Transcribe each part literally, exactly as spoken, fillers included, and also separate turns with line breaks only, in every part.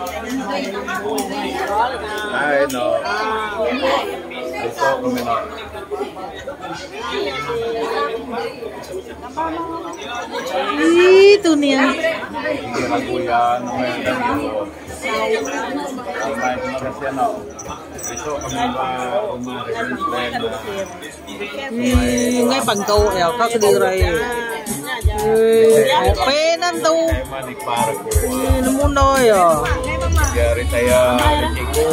Ay, no. Ito kami na.
Itu nih yang
Kuya, ano ngayon tayo. Kumain ko na siya, no. Ito kami ba umarin
hmm, ngay bằng câu eo các cái điều này ope nan tuh
manik para ko.
nemu noy ya
Dari saya Ciko.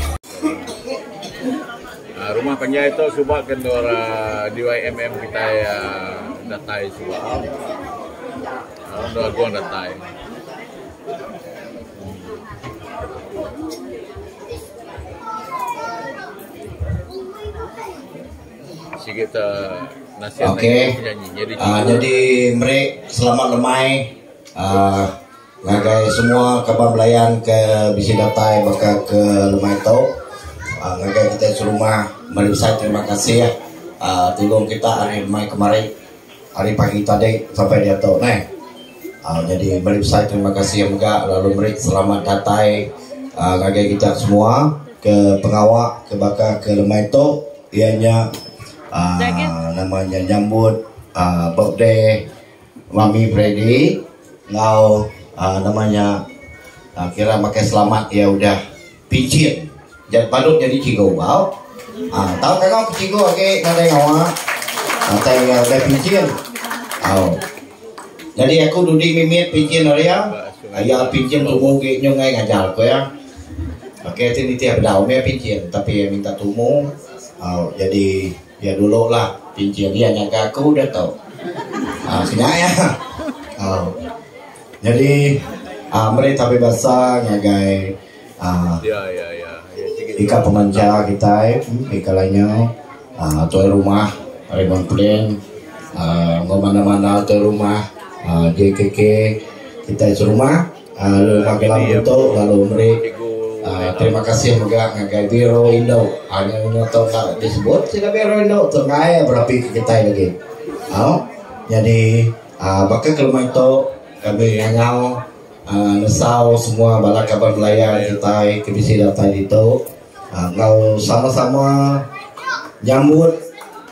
Nah, rumah penjahit itu subak kendora di Y M M kita ya datai subak. Nah, udah gua datai. Si kita nasihat
Oke.
penyanyi. Jadi,
uh, jadi mereka selamat lemai uh, ngagai semua kabar belayan ke bisi datai baka ke lemai tau uh, ngagai kita serumah mari saya terima kasih ya uh, tolong kita hari lemai kemarin hari pagi tadi sampai dia tau nah uh, jadi mari saya terima kasih ya enggak lalu mereka selamat datai uh, ngagai kita semua ke pengawak ke baka ke lemai tau ianya Uh, namanya nyambut uh, birthday Mami Freddy ngau uh, namanya uh, kira pakai selamat ya udah pincin jadi padut jadi cigo bau uh, tahu kan kau cigo oke nade ngawa atau ya udah pincin oh jadi aku duduk mimit pincin area ayah pincin tumu ke nyungai ngajar ko ya oke ini tiap daun ya pincin tapi minta tumu oh jadi ya dulu lah pincin dia nyangka aku udah tau ah ya oh. Jadi ah, mereka tapi bahasa nyagai ah,
ya, ya, ya.
ika pemanca kita ika lainnya ah, tuai rumah Rebon Plan ah, ngomana-mana tuai rumah ah, J K K kita di rumah ah, lalu magelang itu lalu mereka Uh, terima kasih juga ngagai Biro Indo hanya menonton tak disebut sudah Biro Indo tengah berapa kita lagi oh, jadi uh, bakal ke rumah itu kami ngau uh, nesau semua bala kabar layar kita kebisi data itu uh, ngau sama-sama nyambut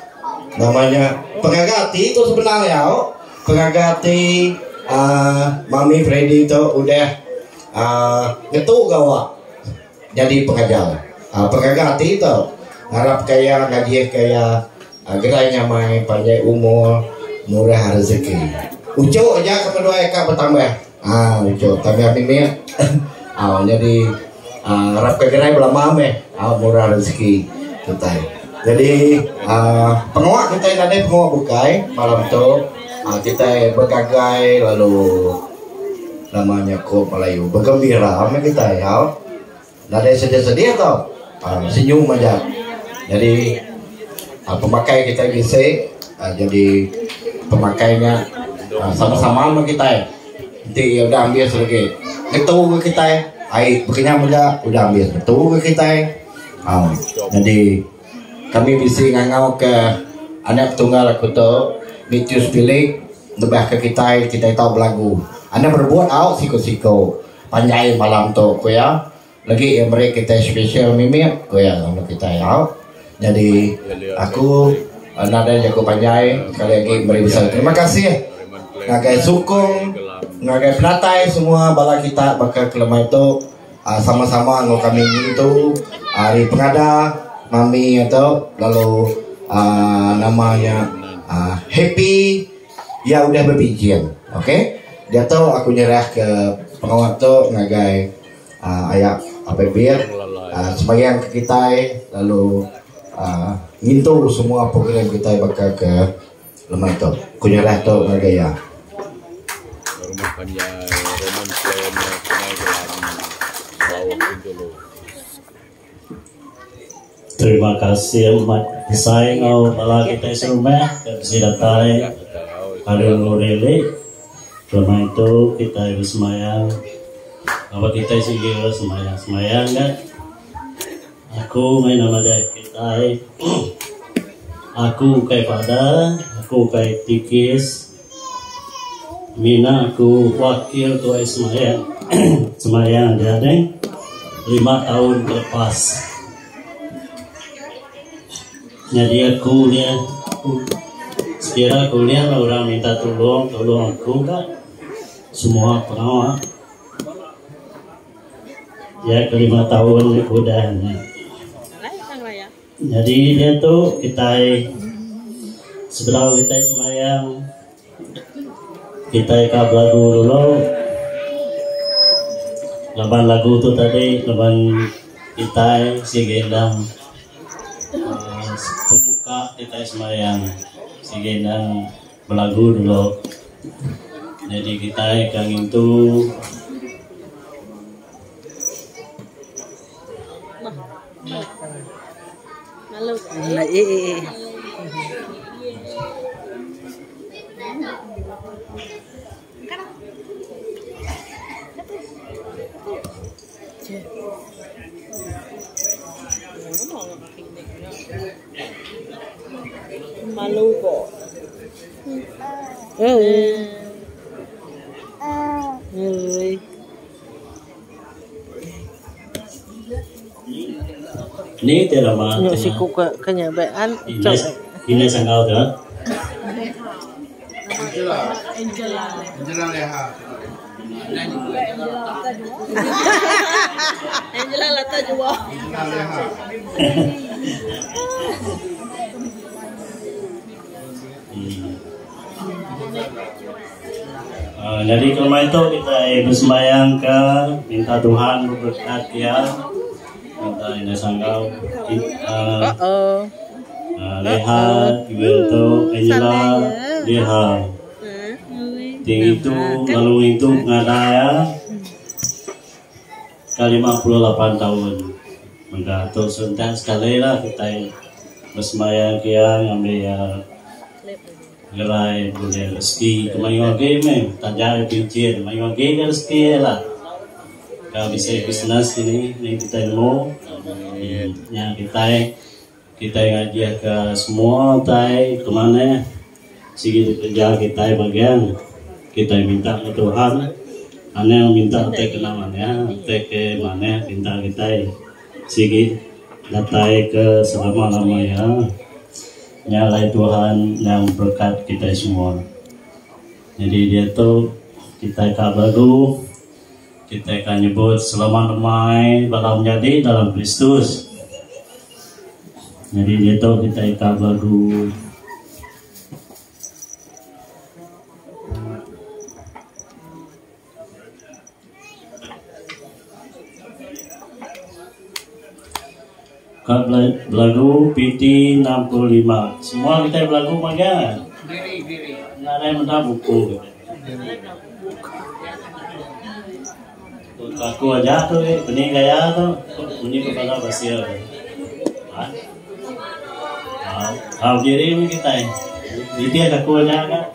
namanya pengagati itu sebenarnya oh. Pengagati uh, Mami Freddy itu udah uh, ngetu gawa jadi pengajar, uh, pengajar hati itu harap kaya ngaji kaya uh, gerainya main panjang umur murah rezeki. Ucuk aja kedua eka bertambah, ah ucuk tambah mimit, ah jadi uh, harap kaya gerai belum meh, ah murah rezeki kita. Jadi uh, pengawak kita ada pengawak bukai malam itu uh, kita bergagai lalu namanya ko Melayu bergembira sama kita ya. Nggak ada sedih-sedih atau uh, senyum aja. Jadi uh, pemakai kita bisa uh, jadi pemakainya uh, sama-sama sama kita ya. Nanti ya udah ambil sedikit. Itu ke kita ya. Air begini aja udah ambil. Itu ke kita ya. Uh, jadi kami bisa ngangau ke anak tunggal aku tuh Mitius Pilik lebih ke kita kita tahu belagu. Anda berbuat out siko-siko panjai malam tuh ya. Lagi yang mereka kita spesial mimik, gue yang sama kita ya. Jadi aku nada jago panjai sekali lagi beri besar terima kasih. Ngagai sukung, ngagai pelatai semua bala kita bakal kelemah itu sama-sama ngau kami itu hari pengada Mami atau lalu uh, namanya uh, Happy ya udah berbincang, oke? Okay? Dia tahu aku nyerah ke pengawat tuh ngagai uh, ayah apa biar uh, sebagian ke kita lalu uh, ngintu semua program kita bakal ke lemah itu kunyerah itu gaya
rumah panjang Roman Plan bawah dulu.
Terima kasih umat saya ngau bala kita serumah dan sidatai hari ngureli rumah itu kita harus semayang. Apa kita sih kira semayang semayang kan? Aku main nama deh kita, aku kayak pada, aku kayak tikis, Mina aku wakil tuh semayang. semayang jadi lima tahun lepas. Jadi aku kuliah, sekira kuliah orang minta tolong, tolong aku kak, semua pengawal. Ya kelima tahun udahnya. Jadi dia tuh kita sebelah kita semayang, kita ikut lagu dulu. Laban lagu tuh tadi, laban kita si gendang uh, pembuka kita semayang, si gendang belagu dulu. Jadi kita kang itu
Nah, iya.
Malu kok.
Eh. Eh.
ini tidak mah.
Nyok si kuka kenyabaan.
Ini ini sangkau tu.
Angela.
Angela Leha.
Angela Lata juga.
Angela Leha.
Uh, jadi kalau itu kita bersembahyang ke minta Tuhan berkati ya, minta ini sanggau uh,
Oh.
uh, Leha itu Angela Leha ting itu lalu itu ngadaya ke lima puluh delapan tahun menggatul suntan sekali lah kita bersembahyang kia ngambil ya gerai boleh rezeki kemayu game eh tanjai pincir kemayu game rezeki lah kalau bisa bisnis ini ini kita mau yang kita kita ngaji ke semua tay kemana segitu kerja kita bagian kita minta ke Tuhan aneh minta teh kenalan ya teh ke mana minta kita segi datai ke selama lamanya nyalai Tuhan yang berkat kita semua. Jadi dia tuh kita akan lagu, kita akan nyebut selama lamai dalam jadi dalam Kristus. Jadi dia tuh kita akan lagu. Belagu P T enam puluh lima. Semua kita belagu maga.
Diri, diri.
Nggak ada yang mendapat buku. Aku aja tuh, benih gaya tuh, bunyi kepala basir. Hal diri ini kita. Jadi aku aja kan.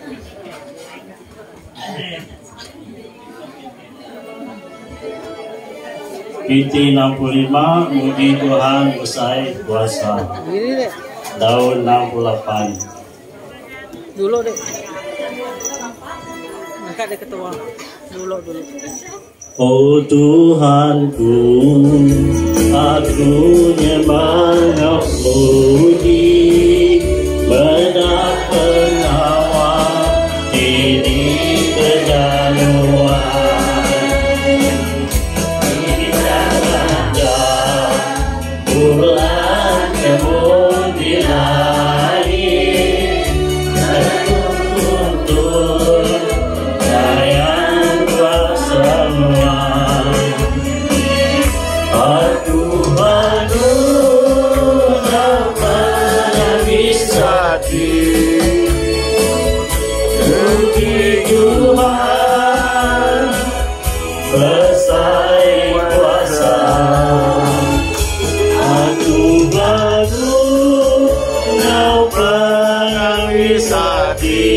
P T enam puluh lima, Muji Tuhan usai puasa.
Gini deh.
Tahun enam puluh delapan.
Dulu deh. Angkat deh ketua. Dulu dulu.
Oh Tuhanku, aku nyembah puji, mendapat pengawal ini kejaluan. Bulan kemudian tertuntun sayang kuasa aku baru dapat bisa Puji Tuhan besar kuasa. Aku baru kau pernah wisati.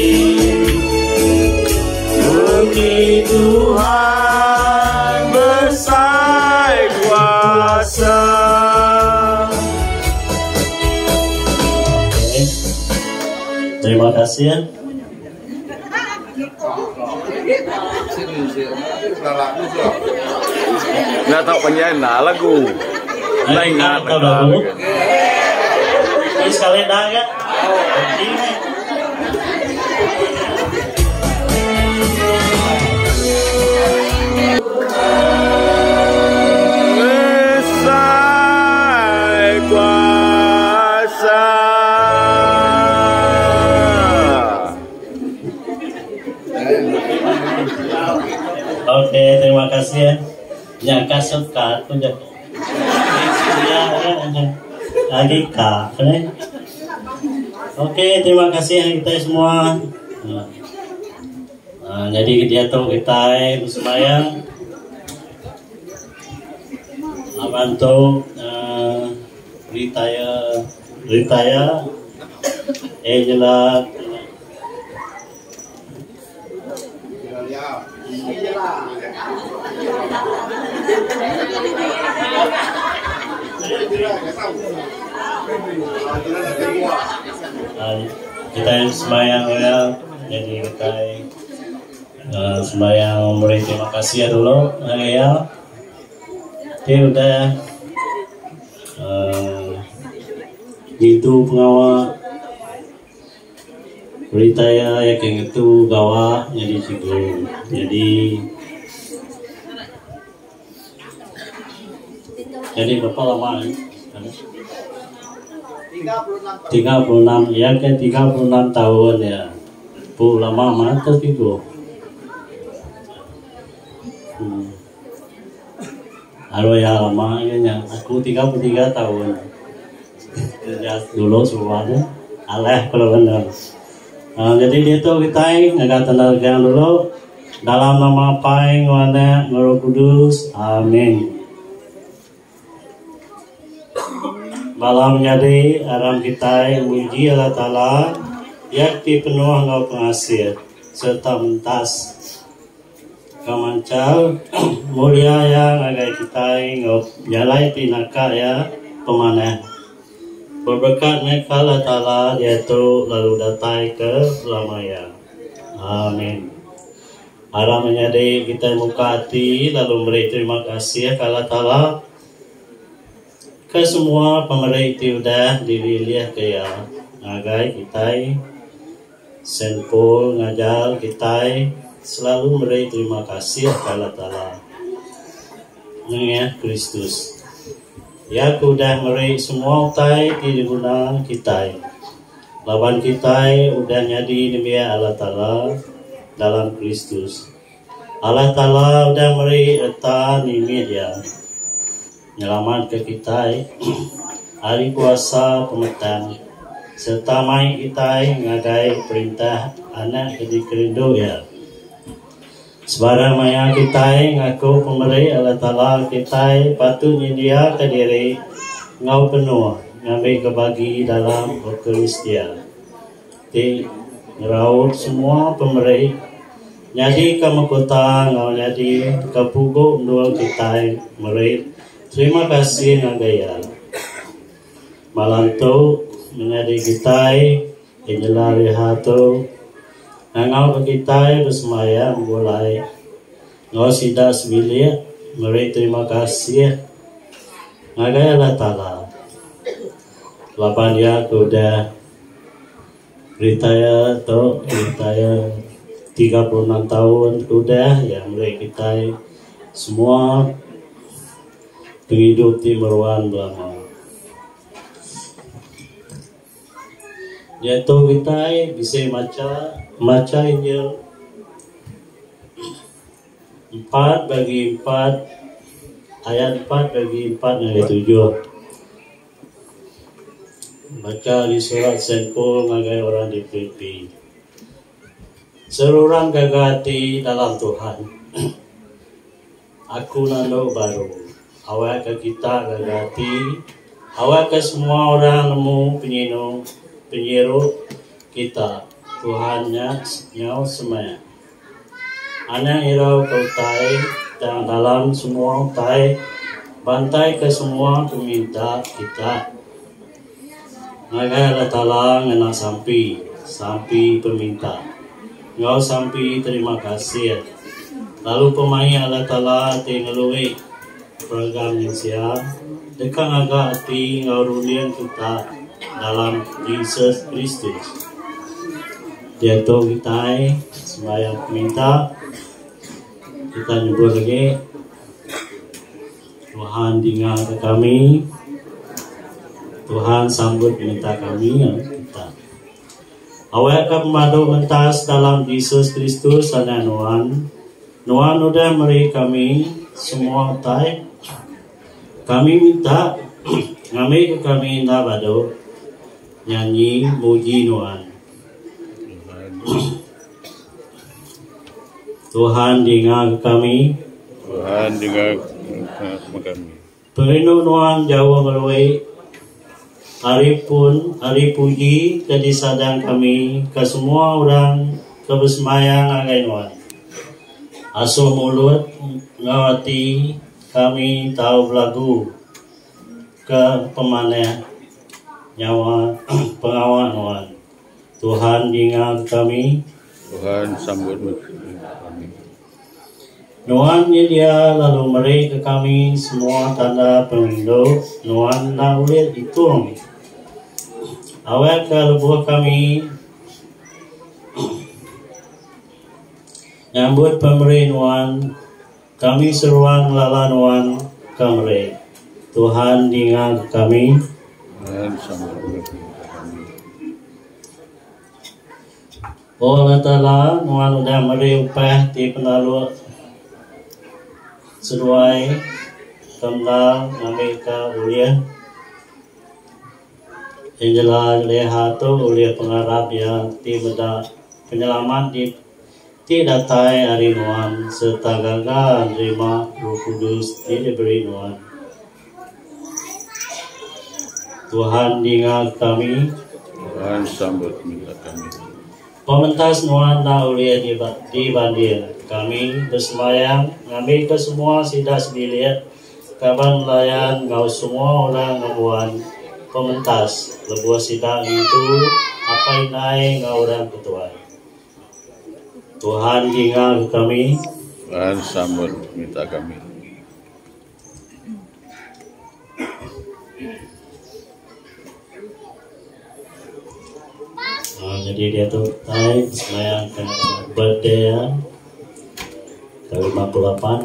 Puji Tuhan besar kuasa. Oke. Terima kasih ya.
Serius. Nggak tahu penyanyi nah lagu. Nah ingat
tahu lagu. Ini sekali dah kan? Ini.
Mesai kuasa.
Oke, terima kasih ya. Yang kasut kat pun jadi. Ya, ya, lagi kak. Oke, terima kasih kita semua. Nah, nah, jadi dia tuh kita bersemayam. Abanto uh, Ritaya Ritaya Angela uh, kita yang sembahyang ya, jadi kita uh, sembahyang memberi terima kasih ya dulu ya. Oke udah uh, itu pengawal berita ya yang itu gawa jadi cikgu jadi jadi berapa lama tiga puluh enam ya ke tiga puluh enam tahun ya bu lama mana tuh itu hmm. Halo ya lama ya, aku tiga puluh tiga tahun. Ya dulu semuanya, aleh kalau benar. Nah, jadi dia tuh kita nggak tenaga dulu dalam nama Pai Wana Roh Kudus, amin. Malam jadi aram kita muji Allah Taala, yakti penuh ngau pengasih serta mentas. Kamancal mulia yang agak kita ngop jalai pinaka ya pemanah berberkat mereka Allah Ta'ala yaitu lalu datai ke selamanya amin. Aram menjadi kita muka hati lalu beri terima kasih ke Allah Ta'ala ke semua pemerintah udah diwiliah ke ya agai kita senpol ngajar kita selalu memberi terima kasih kepada Allah ya Kristus ya udah memberi semua utai di guna kita lawan kita udah nyadi demi Allah Ta'ala dalam Kristus Allah Ta'ala udah memberi eta nimit ya nyelamat ke kita hari kuasa pemetan serta mai kita ngagai perintah anak jadi kerindu ya sebarang maya kita ngaku pemberi Allah Ta'ala kita patutnya dia ke diri ngau penuh ngambil kebagi dalam Eucharistia di ngeraut semua pemberi jadi kamu kota ngau jadi kepuguk dua kita meri terima kasih ngagaya malam tu menjadi kita Angela Rihato ngau kita bersemayam mulai ngau sidak sebilia meri terima kasih ngagaya Allah Ta'ala lapan dia kuda beritaya atau beritaya tiga puluh enam tahun kuda yang meri kita semua penghidup di meruan belama yaitu kita bisa baca baca Injil empat bagi empat ayat empat bagi empat ayat tujuh baca di surat Saint Paul ngagai orang di Filipi serurang gagati dalam Tuhan aku nando baru awak ke kita gagati awak ke semua orang nemu penyino penyeru kita Tuhannya nyau semua anak irau kau tai dan dalam semua tai bantai ke semua peminta kita ngagai Allah Ta'ala ngena sampi sampi peminta ngau sampi terima kasih Lalu pemain Allah Ta'ala tinggalui program yang siap. Dekat agak api ngarulian kita dalam Yesus Kristus. Dia tahu kita sembahyang minta kita nyebut lagi Tuhan dengar kami, Tuhan sambut minta kami yang kita. Awak akan memadu mentas dalam Yesus Kristus sana Nuan. Nuan udah beri kami semua tay. Kami minta kami ke kami nak badu nyanyi muji Nuan. Tuhan dengar kami.
Tuhan dengar kami.
Perino Nuan Jawa Melalui hari pun hari puji ke disadang kami ke semua orang ke bersemayang agai Nuan. Asuh mulut ngawati kami tahu lagu ke pemanah nyawa pengawal Nuan. Tuhan dengar kami.
Tuhan sambut kami.
Nuan dia lalu meri ke kami semua tanda pemilu. Nuan nak ulit hitung. Awak ke lebuh kami nyambut pemberi Nuan. Kami seruan lala Nuan kamre. Tuhan dengar kami.
Tuhan sambut kami.
Oh Allah Ta'ala, Nuan udah meri upah di penalu seruai kembang Amerika uliah Angela Lehato uliah pengharap yang tidak penyelamat di tidak tai hari Nuan serta gagal terima Roh Kudus tidak beri Nuan. Tuhan dengar kami.
Tuhan sambut minta kami.
Pementas Nuan na uliah di, di bandir. Kami bersemayang ngambil ke semua sidah sebiliat. Kapan melayan ngau semua orang ngamuan pementas. Lebuah sidang itu apa inai ngau orang ketua. Tuhan dengar kami.
Tuhan sambut minta kami. Nah, jadi dia tuh naik semayang ke birthday ya, ke lima puluh delapan.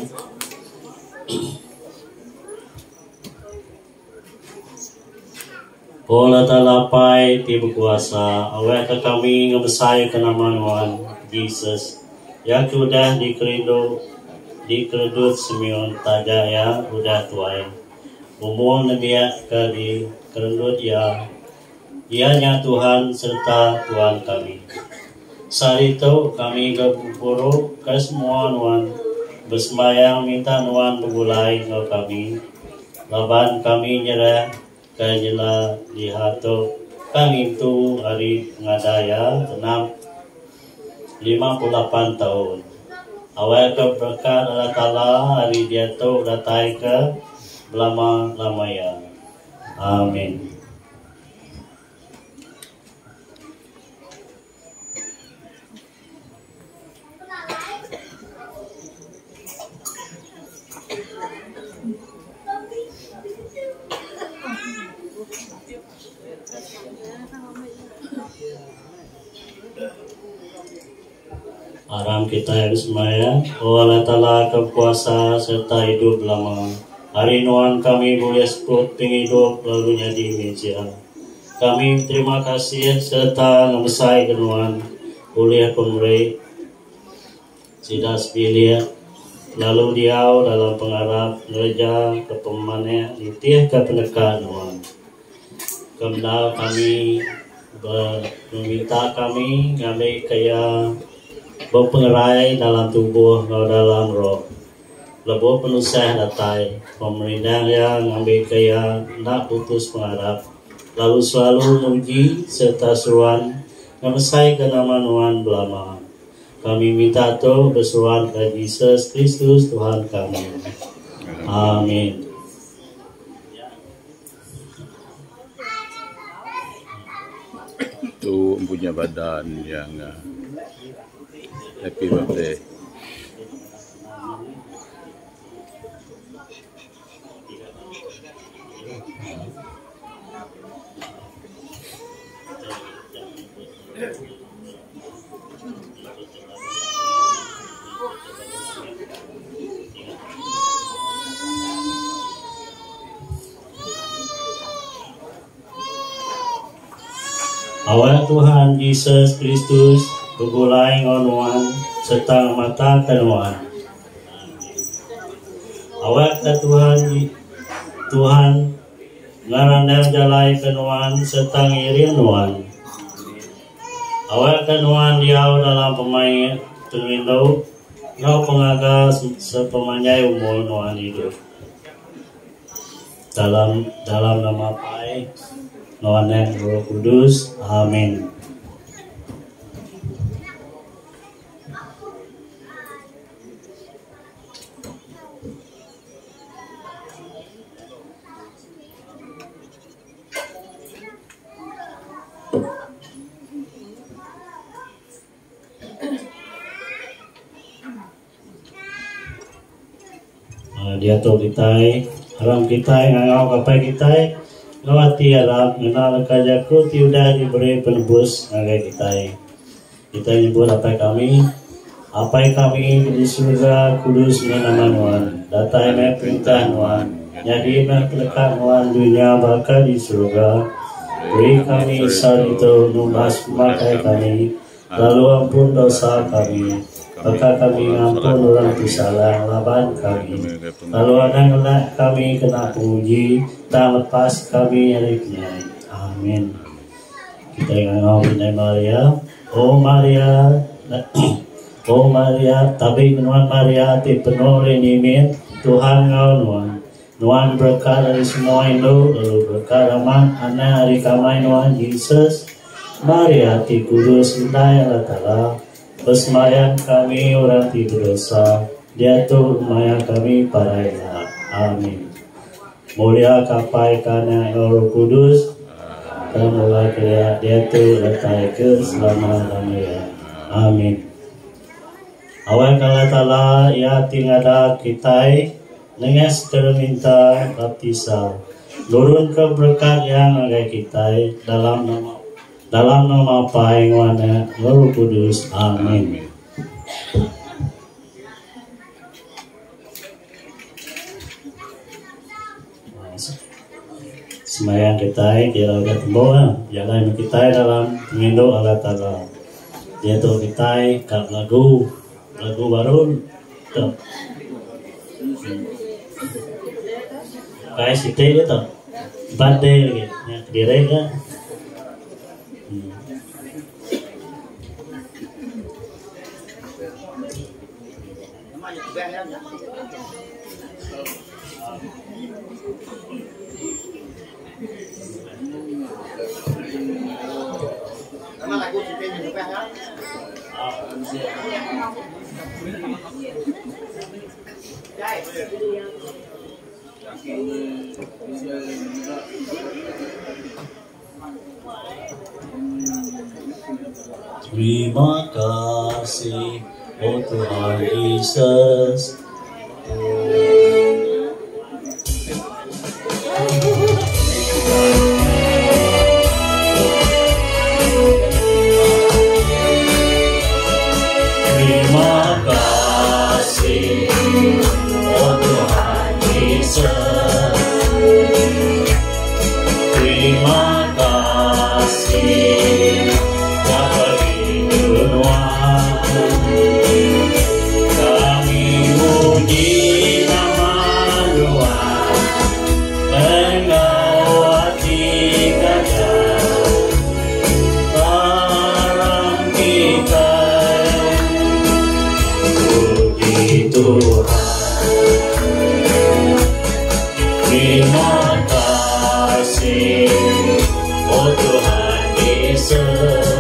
Olah talapai ti berkuasa, awak ke kami ngebesai ke nama Tuhan Yesus. Ya sudah dikerindo, dikeredut semion taja ya udah tuai. Umum nabiya ke dikeredut ya. Ianya Tuhan serta Tuhan kami. Sarito kami gabupuro ke semua Nuan bersembayang minta Nuan begulai ke kami. Laban kami nyerah ke jela lihato kami itu hari ngadaya enam lima puluh delapan tahun. Awal ke berkat Allah Ta'ala hari dia tu datai ke belama lamaya. Amin. Aram kita yang semaya, oh Allah Ta'ala kekuasa serta hidup lama. Hari Nuan kami boleh sebut penghidup lalu jadi meja. Kami terima kasih serta ngebesai ke Nuan boleh pemberi sidah sebilia. Lalu dia dalam pengharap gereja ke pemanah nitih ke penekan Nuan. Kemudian kami meminta kami ngambil kaya berpengerai dalam tubuh atau dalam roh. Lebuh penusah datai pemerintah yang ngambil kaya nak putus pengharap. Lalu selalu muji serta seruan ngamesai ke nama Nuan belama. Kami minta tu berseruan ke Yesus Kristus Tuhan kami. Amin. Itu punya badan yang uh, happy birthday. Awal Tuhan Yesus Kristus begulai ngonuan serta mata kenuan. Awal Tuhan Tuhan ngaranel jalai kenuan serta ngirin nuan. Awal kenuan diau dalam pemain terlindo ngau pengagas sepemanyai umur nuan hidup. Dalam dalam nama Pai Nuanen Roh Kudus, amin. Uh, dia tu kita, haram kita, ngangau kapai kita. Lawati alam mengenal kajaku tiada diberi penebus ngagai kita. Kita nyebut apa kami, apa kami di surga kudus nama Nuan. Datai me perintah Nuan, jadi me pelekat Nuan dunia bakal di surga. Beri kami saat itu numbas makai kami, lalu ampun dosa kami. Maka kami ampun orang bersalah laban kami. Lalu ada ngelak kami kena penguji, tak lepas kami yariknya. Amin. Kita ngau Bunda Maria, Oh Maria, Oh Maria, tapi Nuan Maria ti penuh renimin, Tuhan ngau Nuan. Nuan berkah dari semua Indo, lalu berkah rahmat anak hari kamai Nuan Yesus. Maria ti kudus indah Allah Ta'ala. Pesemayan kami orang ti berdosa, dia tu maya kami para ilah. Amin. Mulia kapai kana Roh Kudus, dan mulai kerja dia tu letai ke selama-lamanya. Amin. Awal kala tala ya tingada kita nenges terminta baptisa. Lurun ke berkat yang ada kita dalam nama Dalam nama Pai Wana Roh Kudus. Amin. Semayang kita kira agak tembawa, jalan kita dalam pengindo Allah Ta'ala. Dia tu kita kat lagu lagu baru tu. Kai sitai dia tu. Bade lagi, yang kediri kan. Terima kasih, oh Tuhan Yesus. Terima kasih, oh Tuhan Yesus. Terima kasih. Kami muji nama Tuhan, Engkau hati kaya, haram kita, puji Tuhan. Terima kasih, oh Tuhan Yesus.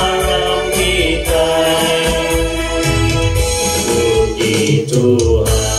Tuhan.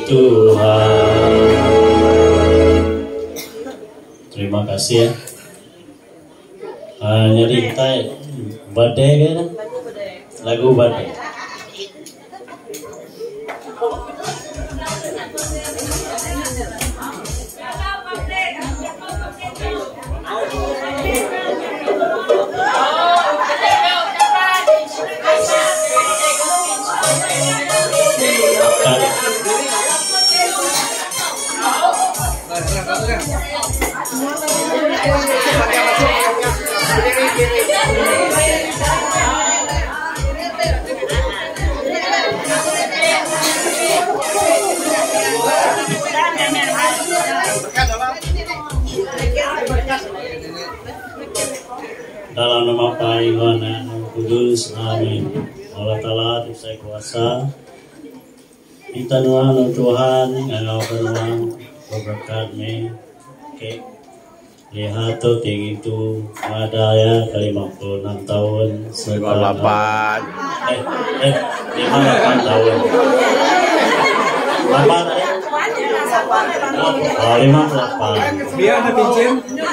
Tuhan. Terima kasih ya. Ah, jadi kita badai kan? Lagu badai. Dalam nama Paling Anak Kudus, amin. Allah Ta'ala saya kuasa kita nuan Tuhan engkau penuang berkat-Mu. Oke, lihat tuh tinggi itu ada ya ke lima puluh enam tahun
lima puluh delapan
eh eh lima puluh delapan tahun delapan oh lima puluh delapan
Biar ada pinjam.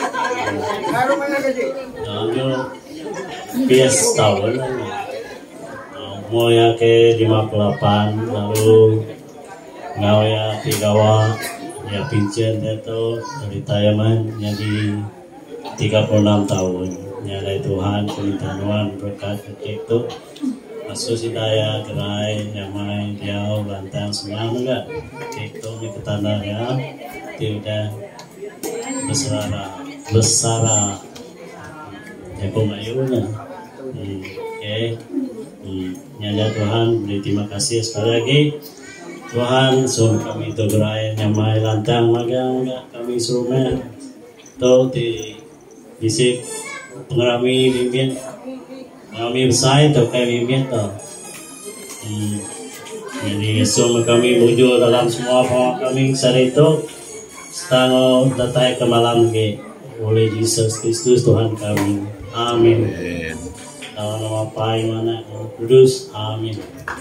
Lalu bias tahun mau ya ke lima puluh delapan lalu ngau ya tigawa ya pincen itu dari tayaman jadi tiga puluh enam tahun nyalai Tuhan permintaan berkat itu masuk si daya gerai nyamai diau lantang semua enggak itu di ketanda ya tidak besara besara ya pemayunya hmm, oke okay. hmm, nyala Tuhan beri terima kasih sekali lagi Tuhan suruh kami itu gerai nyamai lantang magang kami suruhnya tuh di bisik pengerami mimpin pengerami besar itu kayak mimpin tuh hmm. Jadi suruh kami muncul dalam semua pengawa kami saat itu setanggal datang ke malam ke oleh Yesus Kristus Tuhan kami amin dalam nama Paling Anak Kudus amin.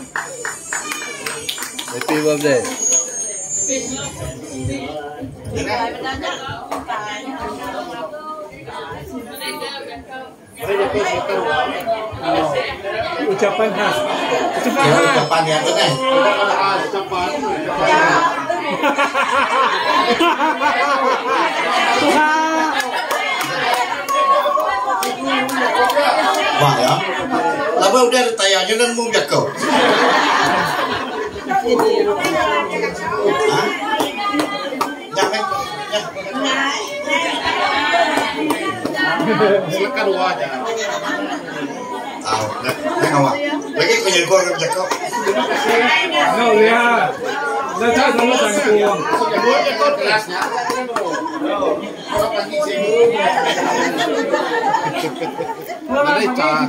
Happy birthday.
Ucapan khas. Ucapan
Ya,
khas.
ucapan ya tuh kan. Wah ya. Laba udah tayangnya dan mau biak kau. Hah? Jangan,
Silakan wajah.
tahu, nah, nah awak. Lagi kau jadi keluarga biak kau.
Nggak lihat. Nggak tahu sama sangat uang.
Semuanya kau kelasnya. Ada cah.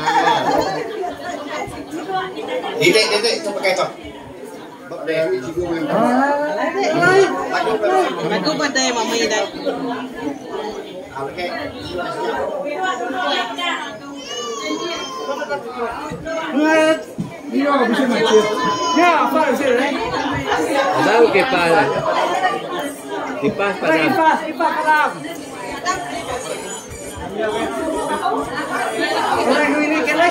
Didek, didek, coba kayak itu.
Lagu badai mama ida.
Iya, bisa macam. Ya, apa sih?
Tahu kipas. Kipas padam.
Kipas, kipas padam. Orang ini kelek.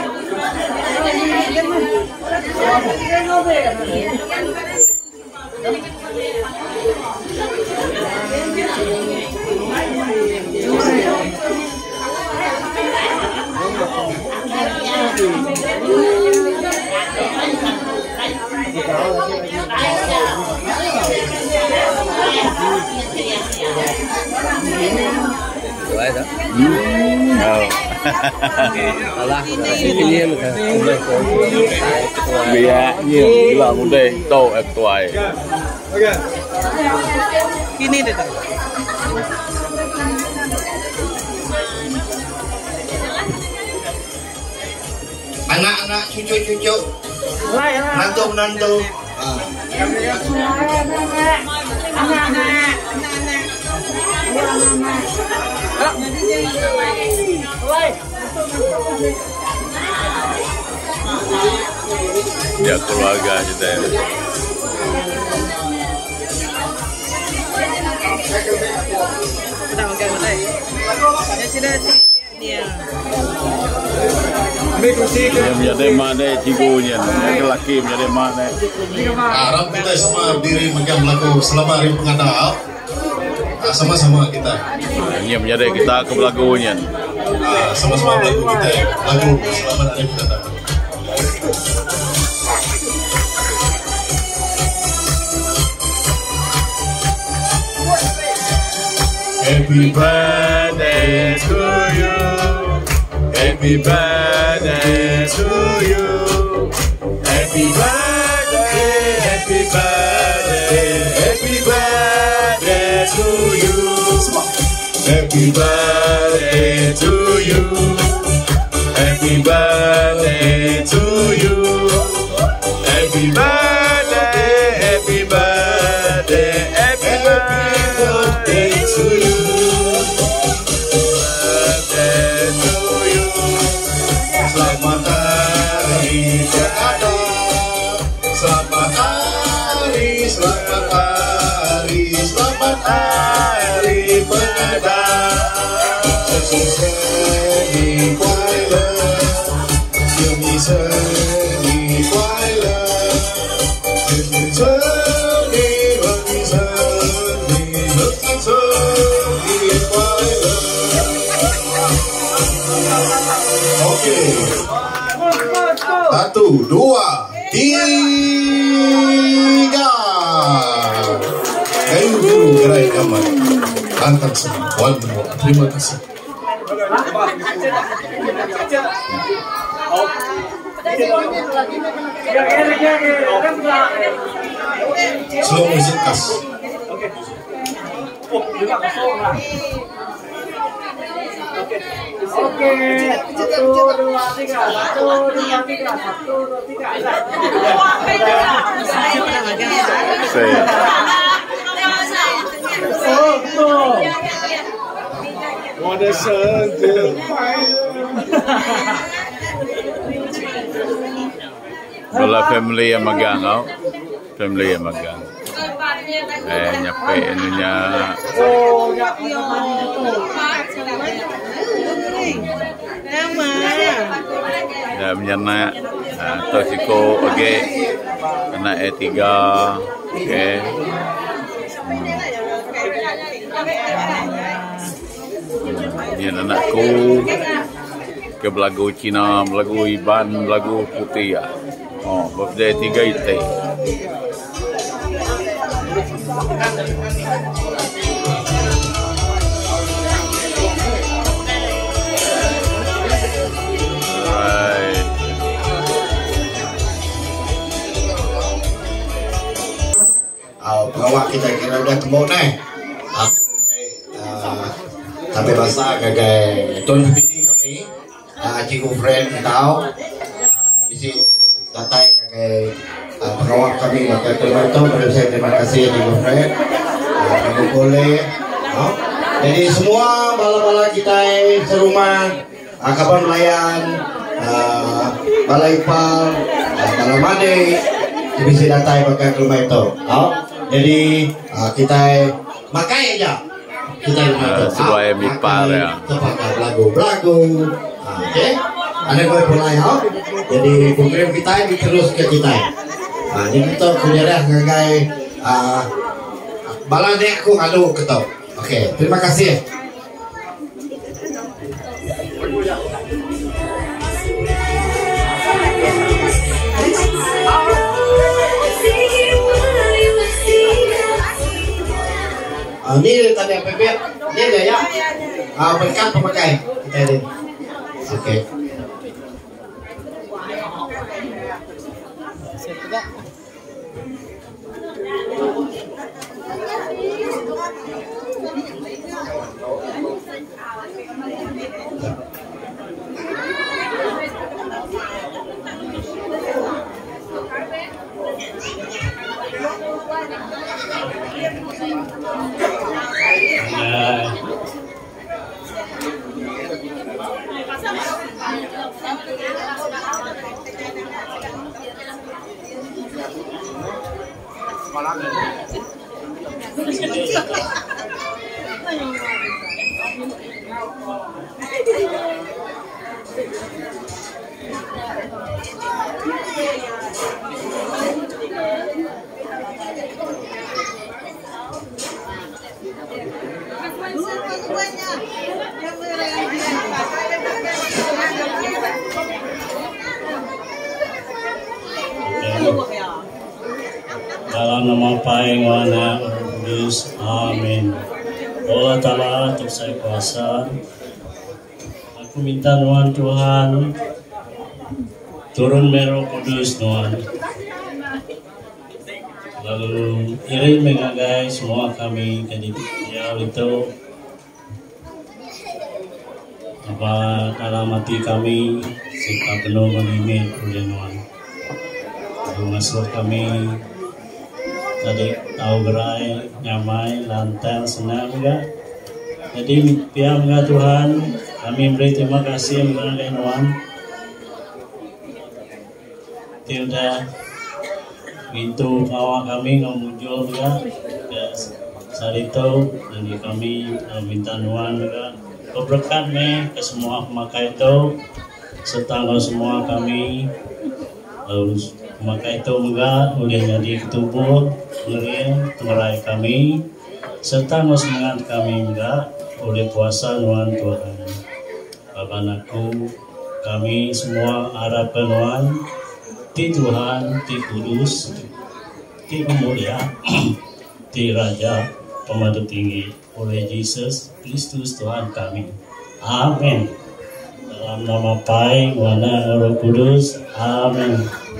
Vậy đó. Ờ. Alah, ini yang kan. Biar nhiều là một đề tổ ở tuổi.
Oke.
Kini deh.
Anak-anak, cucu-cucu,
Lai, lai.
nantu-nantu.
Ya keluarga kita.
Sudah dia.
Yang menjadi mana cigunya, yang laki menjadi mana.
Harap kita semua berdiri megang lagu selama hari pengadal. Sama-sama kita.
Yang menjadi kita ke lagunya.
Sama-sama lagu kita, lagu selamat hari pengadal.
Happy birthday to you. Happy birthday to you. Happy birthday, happy birthday, happy birthday to you. Happy birthday to you. Happy birthday to you. Happy birthday, happy birthday, happy birthday to you.
Selamat hari pengadal, selamat hari, selamat hari, selamat hari pengadal. Seni kuala, demi seni kuala, demi seni, demi seni, demi seni kuala. Oke, satu, dua, tiga. Kayu biru gerai aman, angkat semua. Waduh, terima kasih. Slow music kas.
Oke, satu, dua, tiga, satu, dua, tiga, satu, dua, tiga,我的生日快乐。
Bola family yang megang, oh. Family yang megang. Eh, nyampe ininya. Ya, menyana. Nah, Tosiko, oke. Anak E tiga, oke. Ini anakku. Ke belagu Cina, belagu Iban, belagu Putih ya. Oh, birthday tiga itu. Alright.
Oh, pengawak kita kira udah kembali nih. Sampai basah gagai tuan piti kami. Cikgu friend tahu. Di sini datai gagai pengawak kami pakai terbantu. Pada saya terima kasih cikgu friend. Kami boleh. Jadi semua bala-bala kita serumah, kapan melayan, bala ipal, bala made, bisa datai pakai rumah itu. Jadi kita makai aja. Kita
uh, supaya mipal ya.
Pakai lagu-lagu. Oke. Ada gue mulai ya. Jadi program kita ini terus ke kita. Nah, ini kita punya dah ngagai bala dek aku ngadu ketau. Oke, terima kasih. Uh, ini tadi apa ya? Ini ada ya. Uh, berkat pemakai kita ini. Oke. Okay.
Dalam nama Pai Wana Kudus, amin. Allah Ta'ala untuk saya kuasa, aku minta Tuhan Tuhan turun Roh Kudus Tuhan, lalu iring mengagai semua kami ke dia itu apa dalam hati kami serta penuh menimit oleh Tuhan. Masuk kami tadi tahu gerai nyamai lantai senang enggak, jadi pihak enggak Tuhan kami beri terima kasih kepada Tuhan tidak pintu awal kami muncul enggak saat itu, jadi kami minta Tuhan enggak berkat nih ke semua pemakai itu serta semua kami lalu maka itu enggak boleh jadi ketubuh meriah merai kami serta semangat kami enggak oleh kuasa Tuhan Tuhan Bapa anakku kami semua harapkan Tuhan di Tuhan di Kudus di pemulia di Raja Pemadu Tinggi oleh Yesus Kristus Tuhan kami, amin. Dalam nama Pai Wana Roh Kudus, amin.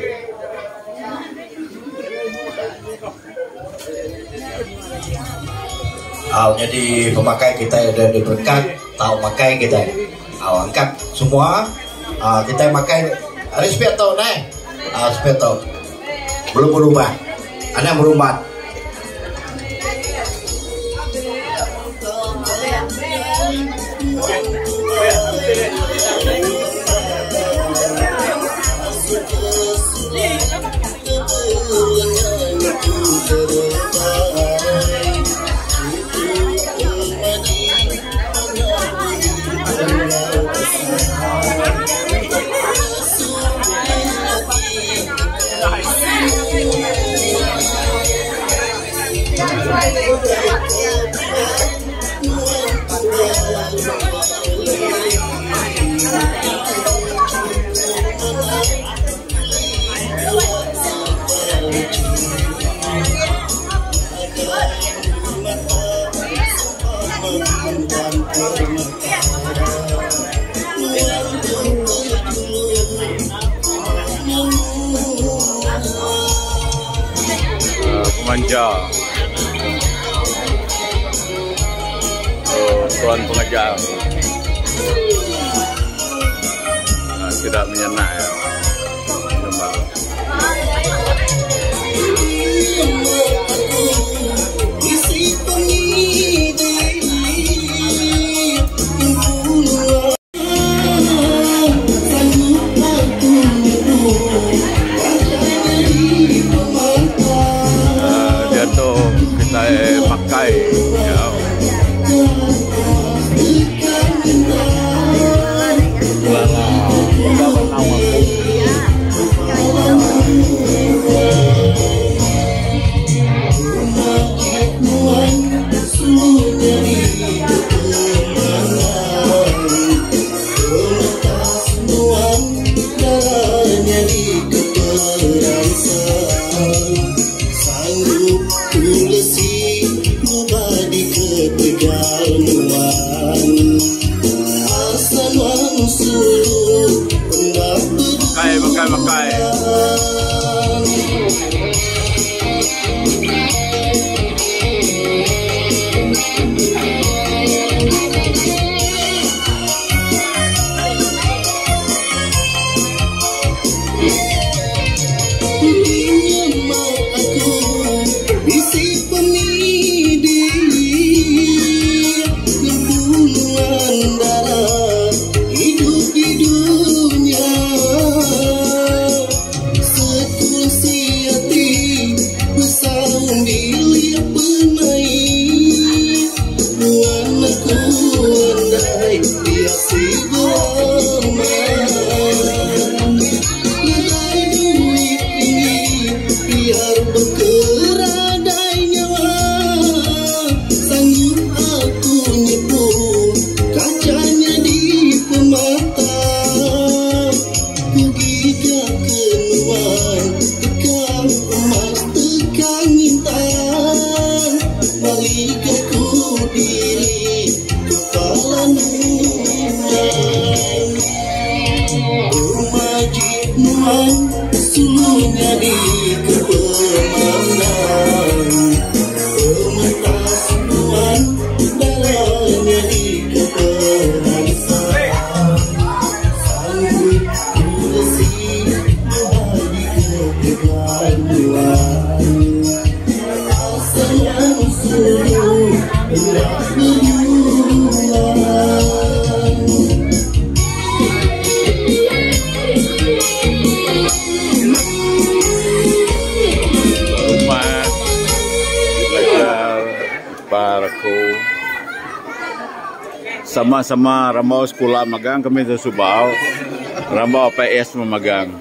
Oh, jadi pemakai kita udah diberkat, tahu makai kita. Oh, angkat semua, uh, kita makai respeto nih, uh, respeto. Belum berubah, Anda berubah.
Pemanja, oh, tuan pengajar, nah, tidak menyenak ya. Makai, makai, makai.
Majid nuan sulunya di kepemangan, pemetas nuan dalamnya di keperasaan, sanggup bersih menghadi ketegaduan, asal yang suluh hendak berjuang.
Paraku sama-sama rambau sekolah magang kami di Subau, rambau P S memegang.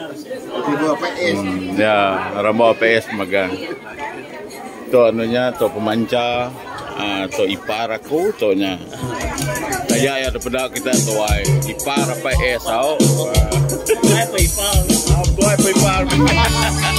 Hmm, ya, rambau P S memegang. To anunya, to pemanca, uh, to ipar aku, to nya. Kaya ya daripada kita tuai ipar P S, tau. Tuai ipar, tuai ipar.